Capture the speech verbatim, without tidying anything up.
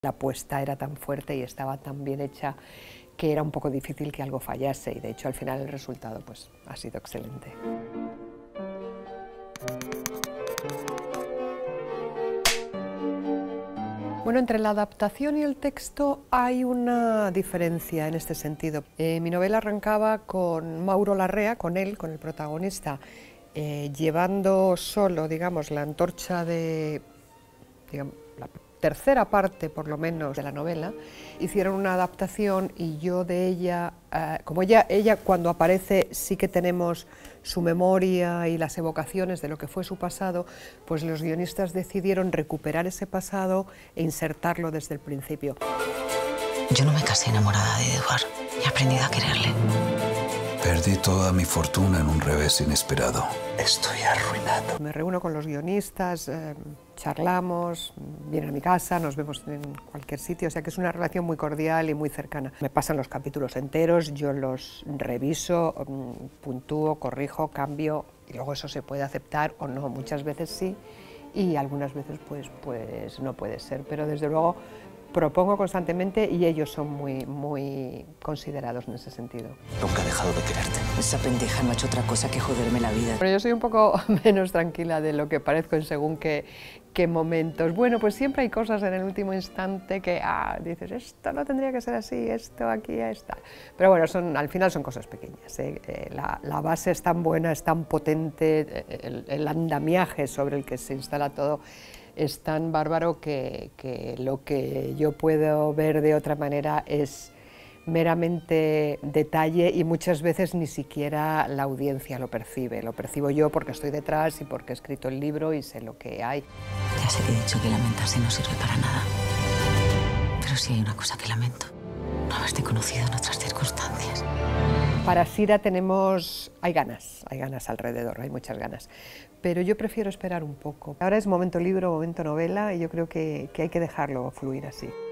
La apuesta era tan fuerte y estaba tan bien hecha que era un poco difícil que algo fallase, y de hecho al final el resultado pues, ha sido excelente. Bueno, entre la adaptación y el texto hay una diferencia en este sentido. Eh, mi novela arrancaba con Mauro Larrea, con él, con el protagonista, eh, llevando solo, digamos, la antorcha de, digamos, la tercera parte, por lo menos, de la novela. Hicieron una adaptación y yo de ella, eh, como ella, ella cuando aparece sí que tenemos su memoria y las evocaciones de lo que fue su pasado, pues los guionistas decidieron recuperar ese pasado e insertarlo desde el principio. Yo no me casé enamorada de Eduard, he aprendido a quererle. Perdí toda mi fortuna en un revés inesperado. Estoy arruinado. Me reúno con los guionistas, eh, charlamos, vienen a mi casa, nos vemos en cualquier sitio, o sea que es una relación muy cordial y muy cercana. Me pasan los capítulos enteros, yo los reviso, puntúo, corrijo, cambio, y luego eso se puede aceptar o no, muchas veces sí, y algunas veces pues, pues no puede ser, pero desde luego propongo constantemente y ellos son muy, muy considerados en ese sentido. Nunca he dejado de quererte. Esa pendeja no ha hecho otra cosa que joderme la vida. Pero yo soy un poco menos tranquila de lo que parezco en según qué, qué momentos. Bueno, pues siempre hay cosas en el último instante que ah, dices, esto no tendría que ser así, esto aquí está. Pero bueno, son, al final son cosas pequeñas, ¿eh? Eh, la, la base es tan buena, es tan potente, el, el andamiaje sobre el que se instala todo es tan bárbaro que, que lo que yo puedo ver de otra manera es meramente detalle y muchas veces ni siquiera la audiencia lo percibe. Lo percibo yo porque estoy detrás y porque he escrito el libro y sé lo que hay. Ya sé que he dicho que lamentarse no sirve para nada, pero sí hay una cosa que lamento, no haberte conocido en otras circunstancias. Para Sira tenemos, hay ganas, hay ganas alrededor, hay muchas ganas, pero yo prefiero esperar un poco. Ahora es momento libro, momento novela y yo creo que, que hay que dejarlo fluir así.